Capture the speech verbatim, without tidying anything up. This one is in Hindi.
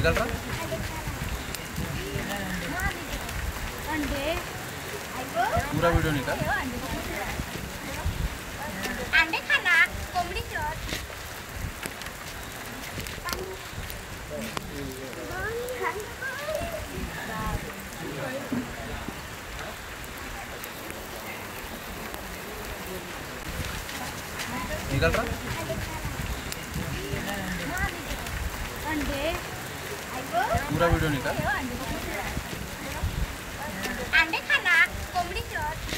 निकल रहा पूरा वीडियो निकल अंडे खाना कोंबडी चोर निकल रहा अंडे पूरा वीडियो निकल अंडे खाना कोंबडी चोर